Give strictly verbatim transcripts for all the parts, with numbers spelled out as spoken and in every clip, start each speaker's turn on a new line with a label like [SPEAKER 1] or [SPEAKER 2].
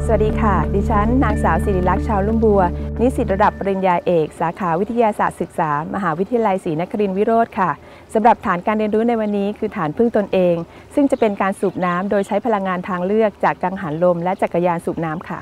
[SPEAKER 1] สวัสดีค่ะดิฉันนางสาวศิริลักษณ์ชาวลุ่มบัวนิสิตระดับปริญญาเอกสาขาวิทยาศาสตร์ศึกษามหาวิทยาลัยศรีนครินทร์วิโรธค่ะสำหรับฐานการเรียนรู้ในวันนี้คือฐานพึ่งตนเองซึ่งจะเป็นการสูบน้ำโดยใช้พลังงานทางเลือกจากกังหันลมและจักรยานสูบน้ำค่ะ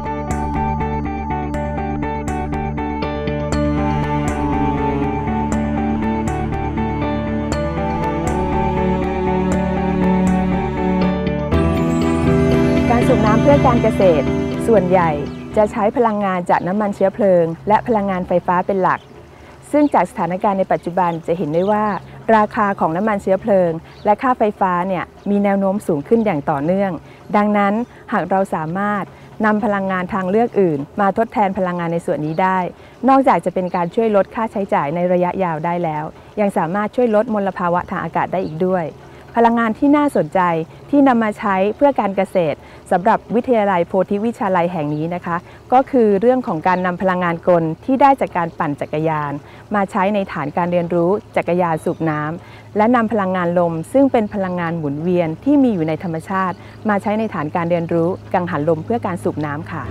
[SPEAKER 1] การสูบน้ำเพื่อการเกษตรส่วนใหญ่จะใช้พลังงานจากน้ำมันเชื้อเพลิงและพลังงานไฟฟ้าเป็นหลักซึ่งจากสถานการณ์ในปัจจุบันจะเห็นได้ว่าราคาของน้ำมันเชื้อเพลิงและค่าไฟฟ้าเนี่ยมีแนวโน้มสูงขึ้นอย่างต่อเนื่องดังนั้นหากเราสามารถนำพลังงานทางเลือกอื่นมาทดแทนพลังงานในส่วนนี้ได้นอกจากจะเป็นการช่วยลดค่าใช้จ่ายในระยะยาวได้แล้วยังสามารถช่วยลดมลภาวะทางอากาศได้อีกด้วยพลังงานที่น่าสนใจที่นำมาใช้เพื่อการเกษตรสำหรับวิทยาลัยโพธิวิชาลัยแห่งนี้นะคะก็คือเรื่องของการนำพลังงานกลที่ได้จากการปั่นจักรยานมาใช้ในฐานการเรียนรู้จักรยานสูบน้ำและนำพลังงานลมซึ่งเป็นพลังงานหมุนเวียนที่มีอยู่ในธรรมชาติมาใช้ในฐานการเรียนรู้กังหันลมเพื่อการสูบน้ำค่ะ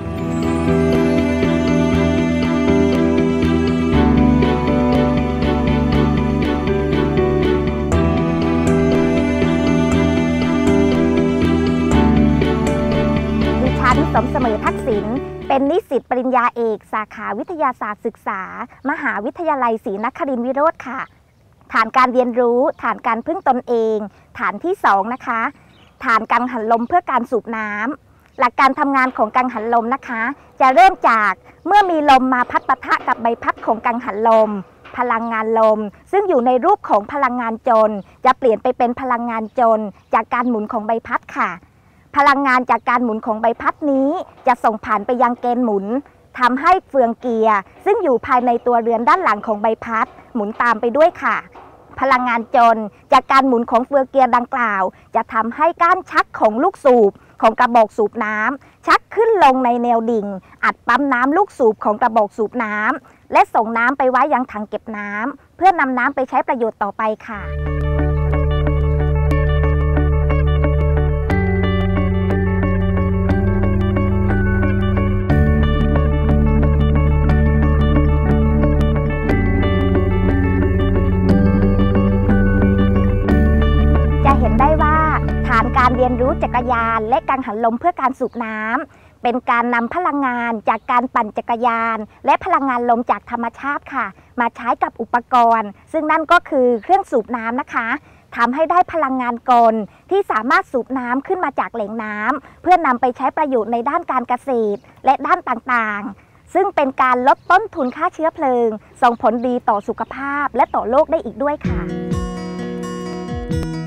[SPEAKER 2] สมเสมอทักษิณเป็นนิสิตปริญญาเอกสาขาวิทยาศาสตร์ศึกษามหาวิทยาลัยศรีนครินทร์วิโรธค่ะฐานการเรียนรู้ฐานการพึ่งตนเองฐานที่สองนะคะฐานกังหันลมเพื่อการสูบน้ำหลักการทำงานของกังหันลมนะคะจะเริ่มจากเมื่อมีลมมาพัดปะทะกับใบพัดของกังหันลมพลังงานลมซึ่งอยู่ในรูปของพลังงานจลจะเปลี่ยนไปเป็นพลังงานจลจากการหมุนของใบพัดค่ะพลังงานจากการหมุนของใบพัดนี้จะส่งผ่านไปยังเกณฑ์หมุนทำให้เฟืองเกียร์ซึ่งอยู่ภายในตัวเรือนด้านหลังของใบพัดหมุนตามไปด้วยค่ะพลังงานจลจากการหมุนของเฟืองเกียร์ดังกล่าวจะทำให้ก้านชักของลูกสูบของกระบอกสูบน้ำชักขึ้นลงในแนวดิ่งอัดปั๊มน้ำลูกสูบของกระบอกสูบน้ำและส่งน้ำไปไว้ยังถังเก็บน้ำเพื่อนำน้ำไปใช้ประโยชน์ต่อไปค่ะฐานการเรียนรู้จักรยานและกังหันลมเพื่อการสูบน้ำเป็นการนำพลังงานจากการปั่นจักรยานและพลังงานลมจากธรรมชาติค่ะมาใช้กับอุปกรณ์ซึ่งนั่นก็คือเครื่องสูบน้ำนะคะทำให้ได้พลังงานกลที่สามารถสูบน้ำขึ้นมาจากแหล่งน้ำเพื่อนำไปใช้ประโยชน์ในด้านการเกษตรและด้านต่างๆซึ่งเป็นการลดต้นทุนค่าเชื้อเพลิงส่งผลดีต่อสุขภาพและต่อโลกได้อีกด้วยค่ะ